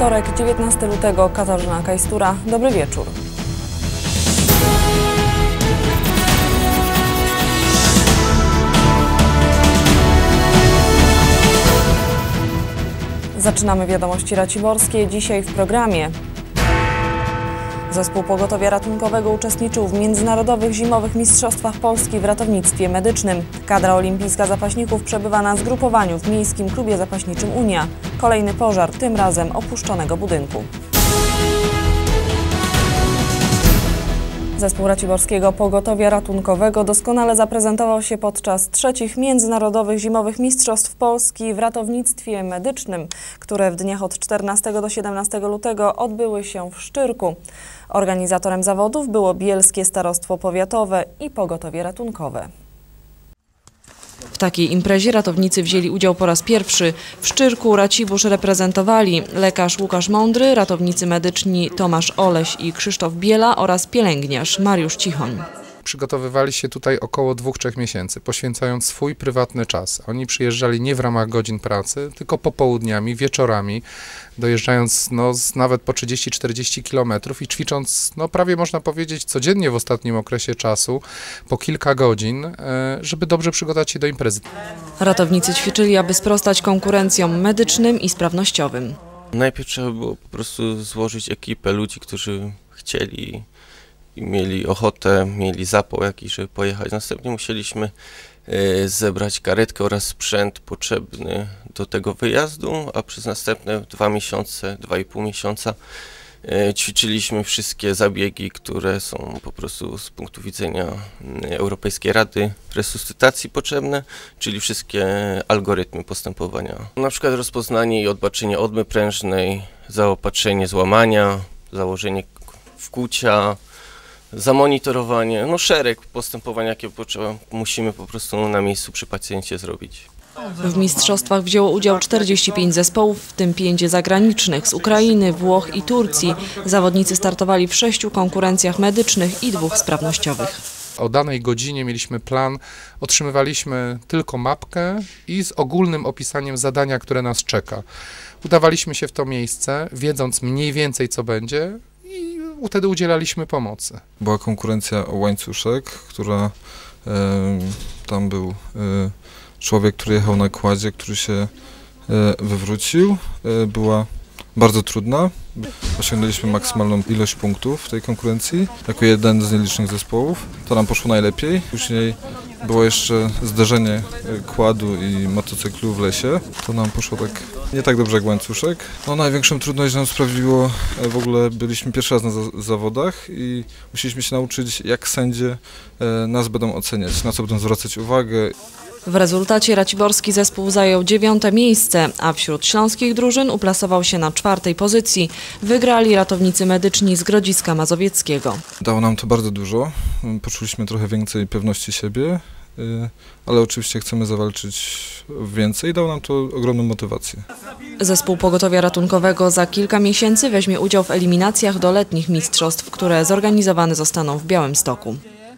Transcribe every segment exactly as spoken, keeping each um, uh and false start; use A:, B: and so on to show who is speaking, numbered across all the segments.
A: wtorek, dziewiętnastego lutego, Katarzyna Kajstura. Dobry wieczór. Zaczynamy wiadomości raciborskie. Dzisiaj w programie. Zespół Pogotowia Ratunkowego uczestniczył w Międzynarodowych Zimowych Mistrzostwach Polski w ratownictwie medycznym. Kadra olimpijska zapaśników przebywa na zgrupowaniu w Miejskim Klubie Zapaśniczym Unia. Kolejny pożar, tym razem opuszczonego budynku. Zespół Raciborskiego Pogotowia Ratunkowego doskonale zaprezentował się podczas trzecich Międzynarodowych Zimowych Mistrzostw Polski w ratownictwie medycznym, które w dniach od czternastego do siedemnastego lutego odbyły się w Szczyrku. Organizatorem zawodów było Bielskie Starostwo Powiatowe i Pogotowie Ratunkowe. W takiej imprezie ratownicy wzięli udział po raz pierwszy. W Szczyrku Racibórz reprezentowali lekarz Łukasz Mądry, ratownicy medyczni Tomasz Oleś i Krzysztof Biela oraz pielęgniarz Mariusz Cichoń.
B: Przygotowywali się tutaj około dwóch, trzech miesięcy, poświęcając swój prywatny czas. Oni przyjeżdżali nie w ramach godzin pracy, tylko popołudniami, wieczorami, dojeżdżając no, z nawet po trzydzieści czterdzieści kilometrów i ćwicząc, no, prawie można powiedzieć, codziennie w ostatnim okresie czasu, po kilka godzin, żeby dobrze przygotować się do imprezy.
A: Ratownicy ćwiczyli, aby sprostać konkurencjom medycznym i sprawnościowym.
C: Najpierw trzeba było po prostu złożyć ekipę ludzi, którzy chcieli i mieli ochotę, mieli zapał jakiś, żeby pojechać. Następnie musieliśmy y, zebrać karetkę oraz sprzęt potrzebny do tego wyjazdu, a przez następne dwa miesiące, dwa i pół miesiąca y, ćwiczyliśmy wszystkie zabiegi, które są po prostu z punktu widzenia y, Europejskiej Rady Resuscytacji potrzebne, czyli wszystkie algorytmy postępowania. Na przykład rozpoznanie i odbaczenie odmy prężnej, zaopatrzenie złamania, założenie wkłucia, zamonitorowanie, no szereg postępowań, jakie potrzeba, musimy po prostu na miejscu przy pacjencie zrobić.
A: W mistrzostwach wzięło udział czterdzieści pięć zespołów, w tym pięć zagranicznych z Ukrainy, Włoch i Turcji. Zawodnicy startowali w sześciu konkurencjach medycznych i dwóch sprawnościowych.
B: O danej godzinie mieliśmy plan, otrzymywaliśmy tylko mapkę i z ogólnym opisaniem zadania, które nas czeka. Udawaliśmy się w to miejsce, wiedząc mniej więcej co będzie, i wtedy udzielaliśmy pomocy.
D: Była konkurencja o łańcuszek, która e, tam był e, człowiek, który jechał na kładzie, który się e, wywrócił. E, była bardzo trudna. Osiągnęliśmy maksymalną ilość punktów w tej konkurencji jako jeden z nielicznych zespołów. To nam poszło najlepiej. Później było jeszcze zderzenie kładu i motocyklu w lesie. To nam poszło tak nie tak dobrze jak łańcuszek. No, największą trudność nam sprawiło, w ogóle byliśmy pierwszy raz na za zawodach i musieliśmy się nauczyć, jak sędzie nas będą oceniać, na co będą zwracać uwagę.
A: W rezultacie raciborski zespół zajął dziewiąte miejsce, a wśród śląskich drużyn uplasował się na czwartej pozycji. Wygrali ratownicy medyczni z Grodziska Mazowieckiego.
D: Dało nam to bardzo dużo, poczuliśmy trochę więcej pewności siebie, ale oczywiście chcemy zawalczyć więcej i dało nam to ogromną motywację.
A: Zespół Pogotowia Ratunkowego za kilka miesięcy weźmie udział w eliminacjach do letnich mistrzostw, które zorganizowane zostaną w Białymstoku.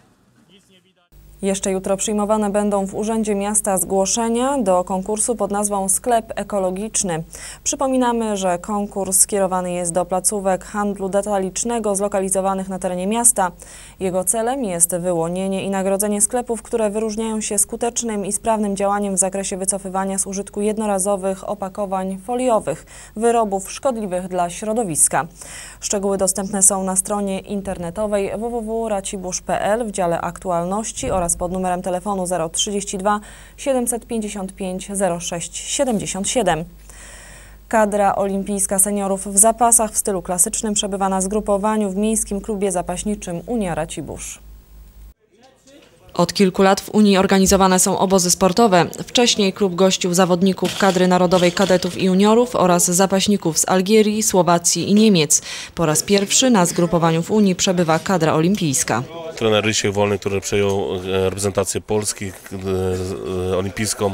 A: Jeszcze jutro przyjmowane będą w Urzędzie Miasta zgłoszenia do konkursu pod nazwą Sklep Ekologiczny. Przypominamy, że konkurs skierowany jest do placówek handlu detalicznego zlokalizowanych na terenie miasta. Jego celem jest wyłonienie i nagrodzenie sklepów, które wyróżniają się skutecznym i sprawnym działaniem w zakresie wycofywania z użytku jednorazowych opakowań foliowych, wyrobów szkodliwych dla środowiska. Szczegóły dostępne są na stronie internetowej w w w kropka racibórz kropka p l w dziale aktualności oraz pod numerem telefonu zero trzydzieści dwa siedemset pięćdziesiąt pięć zero sześć siedemdziesiąt siedem. Kadra olimpijska seniorów w zapasach w stylu klasycznym przebywa na zgrupowaniu w Miejskim Klubie Zapaśniczym Unia Racibórz. Od kilku lat w Unii organizowane są obozy sportowe. Wcześniej klub gościł zawodników kadry narodowej kadetów i juniorów oraz zapaśników z Algierii, Słowacji i Niemiec. Po raz pierwszy na zgrupowaniu w Unii przebywa kadra olimpijska.
E: Trener Rysiek Wolny, który przejął reprezentację Polski olimpijską,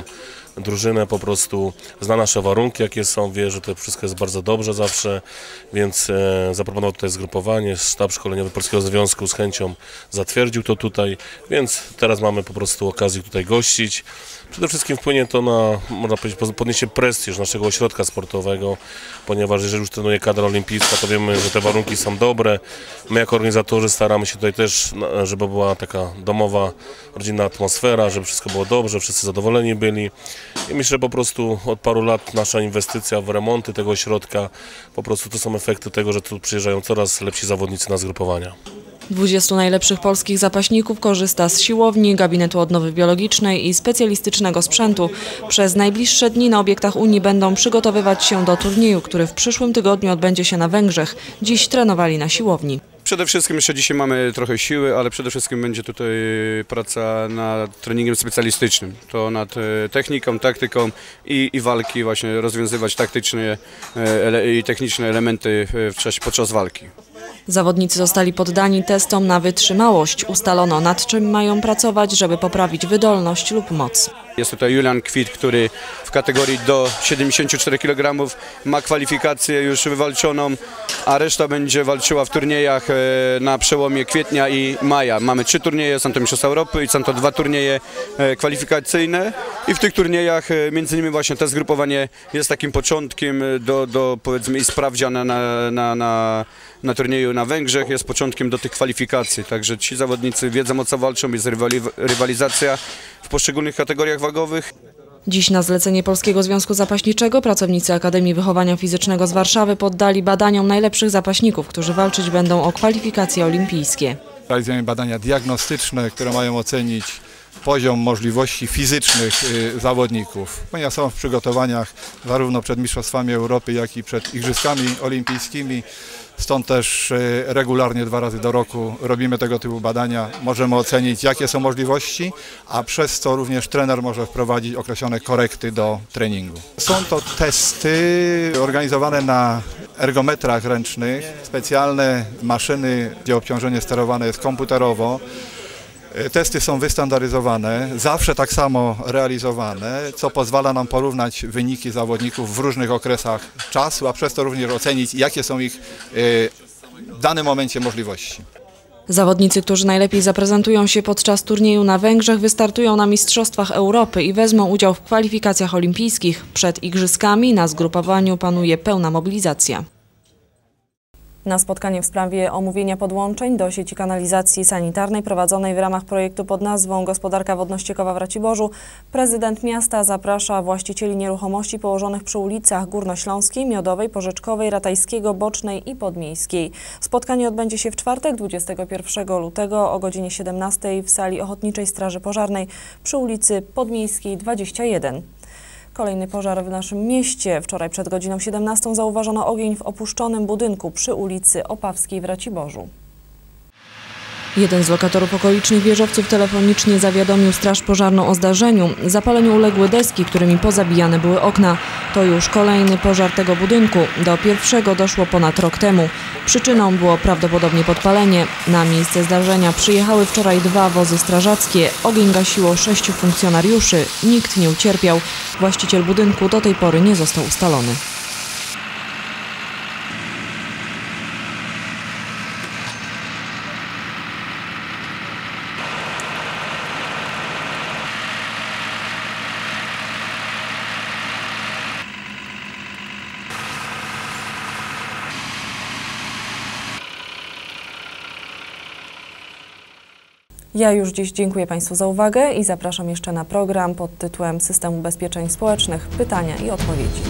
E: drużynę, po prostu zna nasze warunki, jakie są, wie, że to wszystko jest bardzo dobrze zawsze, więc e, zaproponował tutaj zgrupowanie. Sztab szkoleniowy Polskiego Związku z chęcią zatwierdził to tutaj, więc teraz mamy po prostu okazję tutaj gościć. Przede wszystkim wpłynie to na, można powiedzieć, podniesie prestiż naszego ośrodka sportowego, ponieważ jeżeli już trenuje kadra olimpijska, to wiemy, że te warunki są dobre. My jako organizatorzy staramy się tutaj też, żeby była taka domowa, rodzinna atmosfera, żeby wszystko było dobrze, wszyscy zadowoleni byli. I myślę, że po prostu od paru lat nasza inwestycja w remonty tego ośrodka, po prostu to są efekty tego, że tu przyjeżdżają coraz lepsi zawodnicy na zgrupowania.
A: dwudziestu najlepszych polskich zapaśników korzysta z siłowni, gabinetu odnowy biologicznej i specjalistycznego sprzętu. Przez najbliższe dni na obiektach Unii będą przygotowywać się do turnieju, który w przyszłym tygodniu odbędzie się na Węgrzech. Dziś trenowali na siłowni.
F: Przede wszystkim jeszcze dzisiaj mamy trochę siły, ale przede wszystkim będzie tutaj praca nad treningiem specjalistycznym. To nad techniką, taktyką i, i walki, właśnie rozwiązywać taktyczne ele, i techniczne elementy w czasie, podczas walki.
A: Zawodnicy zostali poddani testom na wytrzymałość. Ustalono, nad czym mają pracować, żeby poprawić wydolność lub moc.
F: Jest tutaj Julian Kwit, który w kategorii do siedemdziesięciu czterech kilogramów ma kwalifikację już wywalczoną, a reszta będzie walczyła w turniejach na przełomie kwietnia i maja. Mamy trzy turnieje, są to Mistrzostwa Europy i są to dwa turnieje kwalifikacyjne i w tych turniejach między innymi właśnie to zgrupowanie jest takim początkiem do, do powiedzmy i sprawdziana na, na, na, na turnieju na Węgrzech, jest początkiem do tych kwalifikacji, także ci zawodnicy wiedzą, o co walczą, jest rywali, rywalizacja w poszczególnych kategoriach wagowych.
A: Dziś na zlecenie Polskiego Związku Zapaśniczego pracownicy Akademii Wychowania Fizycznego z Warszawy poddali badaniom najlepszych zapaśników, którzy walczyć będą o kwalifikacje olimpijskie.
G: Realizujemy badania diagnostyczne, które mają ocenić poziom możliwości fizycznych zawodników, ponieważ są w przygotowaniach zarówno przed Mistrzostwami Europy, jak i przed Igrzyskami Olimpijskimi. Stąd też regularnie dwa razy do roku robimy tego typu badania. Możemy ocenić, jakie są możliwości, a przez to również trener może wprowadzić określone korekty do treningu. Są to testy organizowane na ergometrach ręcznych, specjalne maszyny, gdzie obciążenie sterowane jest komputerowo. Testy są wystandaryzowane, zawsze tak samo realizowane, co pozwala nam porównać wyniki zawodników w różnych okresach czasu, a przez to również ocenić, jakie są ich w danym momencie możliwości.
A: Zawodnicy, którzy najlepiej zaprezentują się podczas turnieju na Węgrzech, wystartują na Mistrzostwach Europy i wezmą udział w kwalifikacjach olimpijskich. Przed igrzyskami na zgrupowaniu panuje pełna mobilizacja. Na spotkanie w sprawie omówienia podłączeń do sieci kanalizacji sanitarnej prowadzonej w ramach projektu pod nazwą Gospodarka wodno-ściekowa w Raciborzu prezydent miasta zaprasza właścicieli nieruchomości położonych przy ulicach Górnośląskiej, Miodowej, Porzeczkowej, Ratajskiego, Bocznej i Podmiejskiej. Spotkanie odbędzie się w czwartek, dwudziestego pierwszego lutego o godzinie siedemnastej w sali Ochotniczej Straży Pożarnej przy ulicy Podmiejskiej dwadzieścia jeden. Kolejny pożar w naszym mieście. Wczoraj przed godziną siedemnastą zauważono ogień w opuszczonym budynku przy ulicy Opawskiej w Raciborzu. Jeden z lokatorów okolicznych wieżowców telefonicznie zawiadomił straż pożarną o zdarzeniu. Zapaleniu uległy deski, którymi pozabijane były okna. To już kolejny pożar tego budynku. Do pierwszego doszło ponad rok temu. Przyczyną było prawdopodobnie podpalenie. Na miejsce zdarzenia przyjechały wczoraj dwa wozy strażackie. Ogień gasiło sześciu funkcjonariuszy. Nikt nie ucierpiał. Właściciel budynku do tej pory nie został ustalony. Ja już dziś dziękuję Państwu za uwagę i zapraszam jeszcze na program pod tytułem System Ubezpieczeń Społecznych. Pytania i odpowiedzi.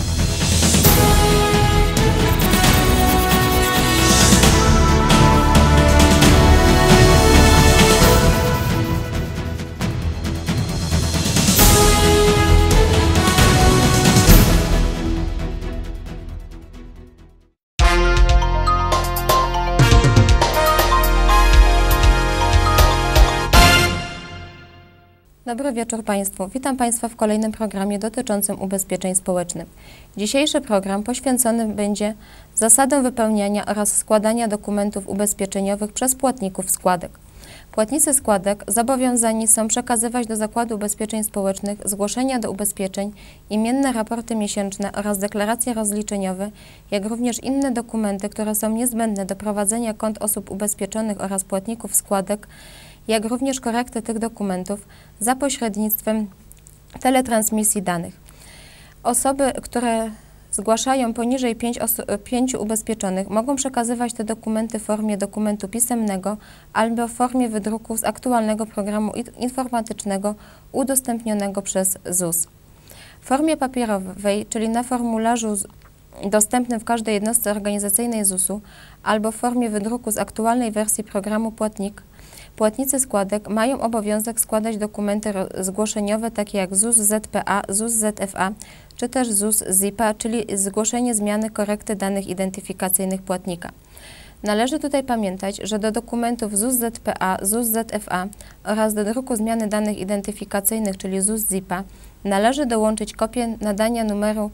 H: Dobry wieczór Państwu. Witam Państwa w kolejnym programie dotyczącym ubezpieczeń społecznych. Dzisiejszy program poświęcony będzie zasadom wypełniania oraz składania dokumentów ubezpieczeniowych przez płatników składek. Płatnicy składek zobowiązani są przekazywać do Zakładu Ubezpieczeń Społecznych zgłoszenia do ubezpieczeń, imienne raporty miesięczne oraz deklaracje rozliczeniowe, jak również inne dokumenty, które są niezbędne do prowadzenia kont osób ubezpieczonych oraz płatników składek, jak również korektę tych dokumentów za pośrednictwem teletransmisji danych. Osoby, które zgłaszają poniżej pięciu ubezpieczonych, mogą przekazywać te dokumenty w formie dokumentu pisemnego albo w formie wydruku z aktualnego programu informatycznego udostępnionego przez Z U S. W formie papierowej, czyli na formularzu dostępnym w każdej jednostce organizacyjnej Z U S u albo w formie wydruku z aktualnej wersji programu Płatnik, płatnicy składek mają obowiązek składać dokumenty zgłoszeniowe takie jak Z U S Z P A, Z U S Z F A czy też Z U S Z I P A, czyli zgłoszenie zmiany korekty danych identyfikacyjnych płatnika. Należy tutaj pamiętać, że do dokumentów Z U S Z P A, Z U S Z F A oraz do druku zmiany danych identyfikacyjnych, czyli Z U S Z I P A, należy dołączyć kopię nadania numeru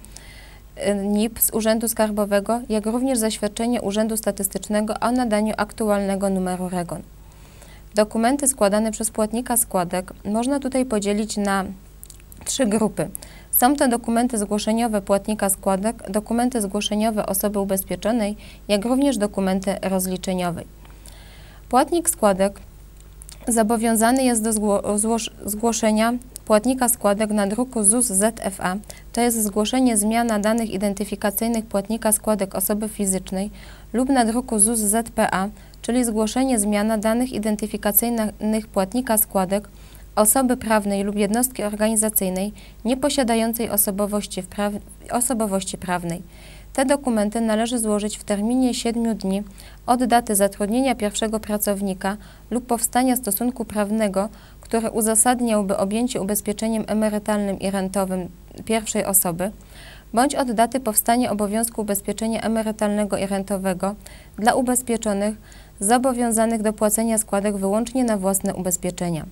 H: N I P z Urzędu Skarbowego, jak również zaświadczenie Urzędu Statystycznego o nadaniu aktualnego numeru REGON. Dokumenty składane przez płatnika składek można tutaj podzielić na trzy grupy. Są to dokumenty zgłoszeniowe płatnika składek, dokumenty zgłoszeniowe osoby ubezpieczonej, jak również dokumenty rozliczeniowe. Płatnik składek zobowiązany jest do zgłoszenia płatnika składek na druku Z U S Z F A, to jest zgłoszenie zmiana danych identyfikacyjnych płatnika składek osoby fizycznej, lub na druku Z U S Z P A, czyli zgłoszenie zmiana danych identyfikacyjnych płatnika składek osoby prawnej lub jednostki organizacyjnej nieposiadającej osobowości, pra osobowości prawnej. Te dokumenty należy złożyć w terminie siedmiu dni od daty zatrudnienia pierwszego pracownika lub powstania stosunku prawnego, który uzasadniałby objęcie ubezpieczeniem emerytalnym i rentowym pierwszej osoby, bądź od daty powstania obowiązku ubezpieczenia emerytalnego i rentowego dla ubezpieczonych zobowiązanych do płacenia składek wyłącznie na własne ubezpieczenia.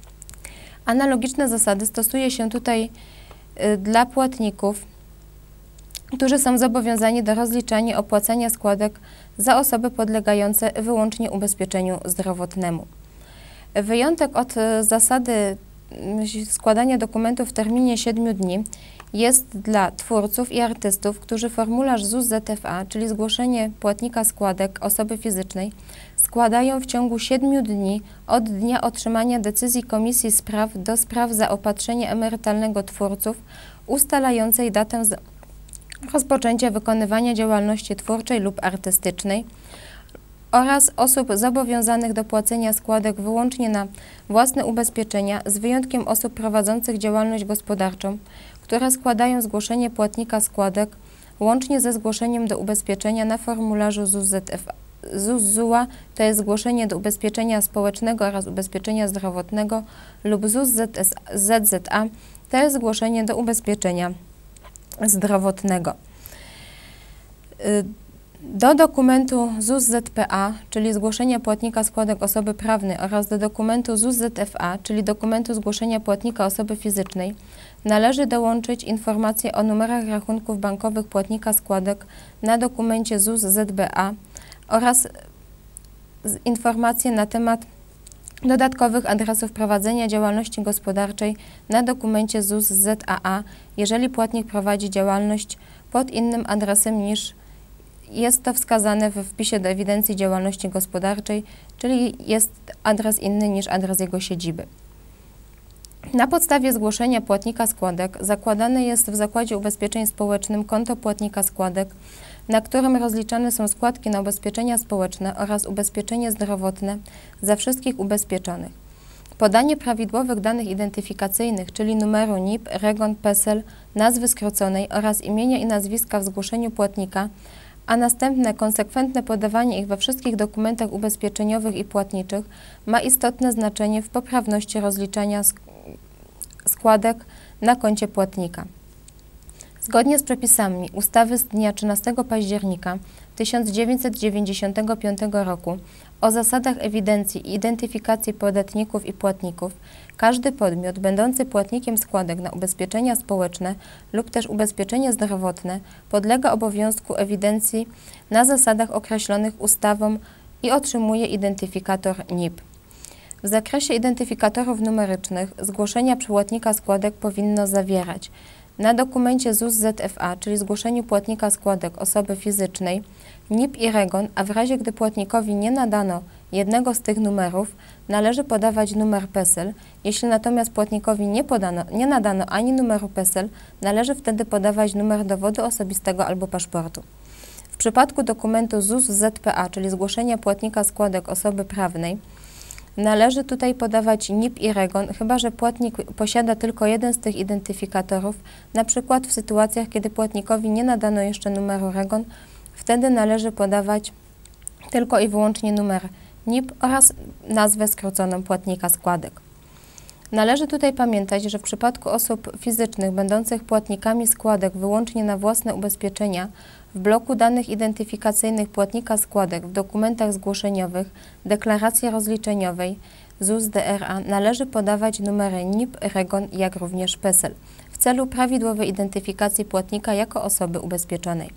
H: Analogiczne zasady stosuje się tutaj y, dla płatników, którzy są zobowiązani do rozliczania i opłacania składek za osoby podlegające wyłącznie ubezpieczeniu zdrowotnemu. Wyjątek od y, zasady y, składania dokumentów w terminie siedmiu dni jest dla twórców i artystów, którzy formularz Z U S Z F A, czyli zgłoszenie płatnika składek osoby fizycznej, składają w ciągu siedmiu dni od dnia otrzymania decyzji Komisji Spraw do spraw zaopatrzenia emerytalnego twórców ustalającej datę rozpoczęcia wykonywania działalności twórczej lub artystycznej oraz osób zobowiązanych do płacenia składek wyłącznie na własne ubezpieczenia, z wyjątkiem osób prowadzących działalność gospodarczą, które składają zgłoszenie płatnika składek łącznie ze zgłoszeniem do ubezpieczenia na formularzu Z U S Z F A. Z U S Z U A to jest zgłoszenie do ubezpieczenia społecznego oraz ubezpieczenia zdrowotnego lub Z U S Z Z A to jest zgłoszenie do ubezpieczenia zdrowotnego. Do dokumentu Z U S Z P A, czyli zgłoszenia płatnika składek osoby prawnej oraz do dokumentu Z U S Z F A, czyli dokumentu zgłoszenia płatnika osoby fizycznej, należy dołączyć informacje o numerach rachunków bankowych płatnika składek na dokumencie Z U S Z B A oraz informacje na temat dodatkowych adresów prowadzenia działalności gospodarczej na dokumencie Z U S Z A A, jeżeli płatnik prowadzi działalność pod innym adresem niż jest to wskazane we wpisie do ewidencji działalności gospodarczej, czyli jest adres inny niż adres jego siedziby. Na podstawie zgłoszenia płatnika składek zakładane jest w Zakładzie Ubezpieczeń Społecznym konto płatnika składek, na którym rozliczane są składki na ubezpieczenia społeczne oraz ubezpieczenie zdrowotne za wszystkich ubezpieczonych. Podanie prawidłowych danych identyfikacyjnych, czyli numeru N I P, REGON, PESEL, nazwy skróconej oraz imienia i nazwiska w zgłoszeniu płatnika, a następne konsekwentne podawanie ich we wszystkich dokumentach ubezpieczeniowych i płatniczych ma istotne znaczenie w poprawności rozliczania składek na koncie płatnika. Zgodnie z przepisami ustawy z dnia trzynastego października tysiąc dziewięćset dziewięćdziesiątego piątego roku o zasadach ewidencji i identyfikacji podatników i płatników, każdy podmiot będący płatnikiem składek na ubezpieczenia społeczne lub też ubezpieczenie zdrowotne podlega obowiązku ewidencji na zasadach określonych ustawą i otrzymuje identyfikator N I P. W zakresie identyfikatorów numerycznych zgłoszenia płatnika składek powinno zawierać na dokumencie Z U S Z F A, czyli zgłoszeniu płatnika składek osoby fizycznej, N I P i REGON, a w razie gdy płatnikowi nie nadano jednego z tych numerów, należy podawać numer PESEL. Jeśli natomiast płatnikowi nie, podano, nie nadano ani numeru PESEL, należy wtedy podawać numer dowodu osobistego albo paszportu. W przypadku dokumentu Z U S Z P A, czyli zgłoszenia płatnika składek osoby prawnej, należy tutaj podawać N I P i REGON, chyba że płatnik posiada tylko jeden z tych identyfikatorów, na przykład w sytuacjach, kiedy płatnikowi nie nadano jeszcze numeru REGON, wtedy należy podawać tylko i wyłącznie numer N I P oraz nazwę skróconą płatnika składek. Należy tutaj pamiętać, że w przypadku osób fizycznych będących płatnikami składek wyłącznie na własne ubezpieczenia, w bloku danych identyfikacyjnych płatnika składek w dokumentach zgłoszeniowych, deklaracji rozliczeniowej Z U S D R A należy podawać numery N I P, REGON, jak również PESEL w celu prawidłowej identyfikacji płatnika jako osoby ubezpieczonej.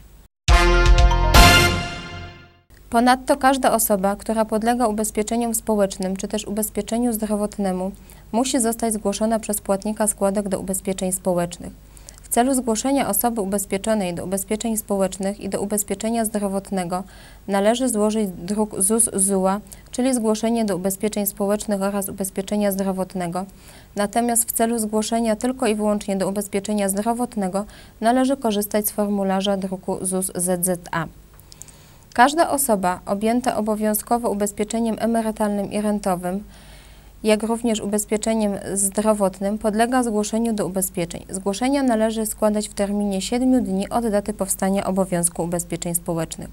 H: Ponadto każda osoba, która podlega ubezpieczeniom społecznym czy też ubezpieczeniu zdrowotnemu, musi zostać zgłoszona przez płatnika składek do ubezpieczeń społecznych. W celu zgłoszenia osoby ubezpieczonej do ubezpieczeń społecznych i do ubezpieczenia zdrowotnego należy złożyć druk Z U S Z U A, czyli zgłoszenie do ubezpieczeń społecznych oraz ubezpieczenia zdrowotnego. Natomiast w celu zgłoszenia tylko i wyłącznie do ubezpieczenia zdrowotnego należy korzystać z formularza druku Z U S Z Z A. Każda osoba objęta obowiązkowo ubezpieczeniem emerytalnym i rentowym, jak również ubezpieczeniem zdrowotnym, podlega zgłoszeniu do ubezpieczeń. Zgłoszenia należy składać w terminie siedmiu dni od daty powstania obowiązku ubezpieczeń społecznych.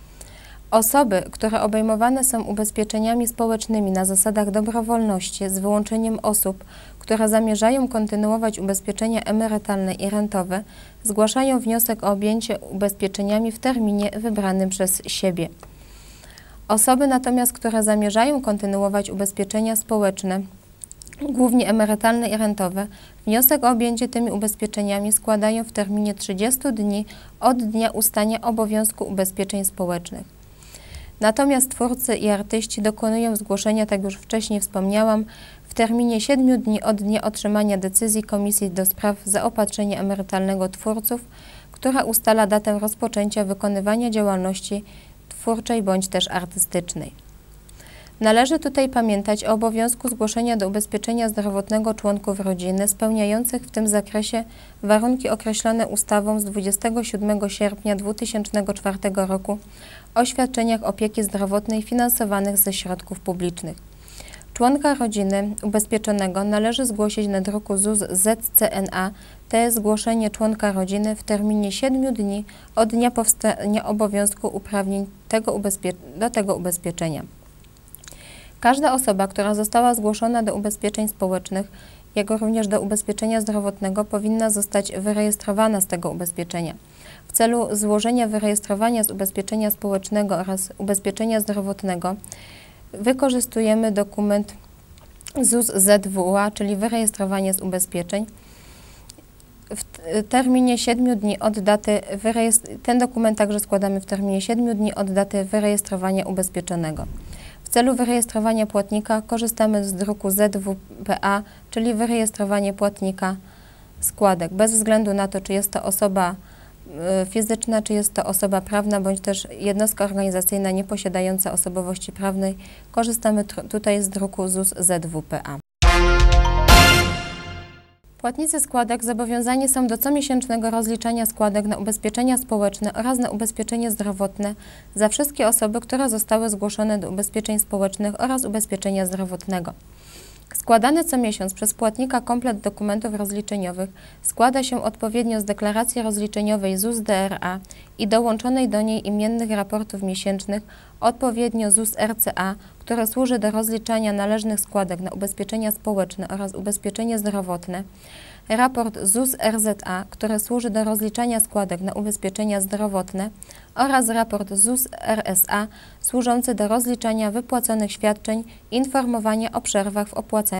H: Osoby, które obejmowane są ubezpieczeniami społecznymi na zasadach dobrowolności, z wyłączeniem osób, które zamierzają kontynuować ubezpieczenia emerytalne i rentowe, zgłaszają wniosek o objęcie ubezpieczeniami w terminie wybranym przez siebie. Osoby natomiast, które zamierzają kontynuować ubezpieczenia społeczne, głównie emerytalne i rentowe, wniosek o objęcie tymi ubezpieczeniami składają w terminie trzydziestu dni od dnia ustania obowiązku ubezpieczeń społecznych. Natomiast twórcy i artyści dokonują zgłoszenia, tak już wcześniej wspomniałam, w terminie siedmiu dni od dnia otrzymania decyzji Komisji do Spraw Zaopatrzenia Emerytalnego Twórców, która ustala datę rozpoczęcia wykonywania działalności twórczej bądź też artystycznej. Należy tutaj pamiętać o obowiązku zgłoszenia do ubezpieczenia zdrowotnego członków rodziny spełniających w tym zakresie warunki określone ustawą z dwudziestego siódmego sierpnia dwa tysiące czwartego roku o świadczeniach opieki zdrowotnej finansowanych ze środków publicznych. Członka rodziny ubezpieczonego należy zgłosić na druku Z U S Z C N A, to jest zgłoszenie członka rodziny w terminie siedmiu dni od dnia powstania obowiązku uprawnień tego do tego ubezpieczenia. Każda osoba, która została zgłoszona do ubezpieczeń społecznych, jak również do ubezpieczenia zdrowotnego, powinna zostać wyrejestrowana z tego ubezpieczenia. W celu złożenia wyrejestrowania z ubezpieczenia społecznego oraz ubezpieczenia zdrowotnego wykorzystujemy dokument Z U S Z W U A, czyli wyrejestrowanie z ubezpieczeń. W terminie siedmiu dni od daty wyrejestrowania, ten dokument także składamy w terminie siedmiu dni od daty wyrejestrowania ubezpieczonego. W celu wyrejestrowania płatnika korzystamy z druku Z W P A, czyli wyrejestrowanie płatnika składek, bez względu na to, czy jest to osoba fizyczna, czy jest to osoba prawna, bądź też jednostka organizacyjna nieposiadająca osobowości prawnej. Korzystamy tutaj z druku Z U S Z W P A. Płatnicy składek zobowiązani są do comiesięcznego rozliczania składek na ubezpieczenia społeczne oraz na ubezpieczenie zdrowotne za wszystkie osoby, które zostały zgłoszone do ubezpieczeń społecznych oraz ubezpieczenia zdrowotnego. Składany co miesiąc przez płatnika komplet dokumentów rozliczeniowych składa się odpowiednio z deklaracji rozliczeniowej Z U S D R A i dołączonej do niej imiennych raportów miesięcznych, odpowiednio Z U S R C A, które służy do rozliczania należnych składek na ubezpieczenia społeczne oraz ubezpieczenie zdrowotne, raport Z U S R Z A, który służy do rozliczania składek na ubezpieczenia zdrowotne oraz raport Z U S R S A służący do rozliczania wypłaconych świadczeń, informowania o przerwach w opłacaniu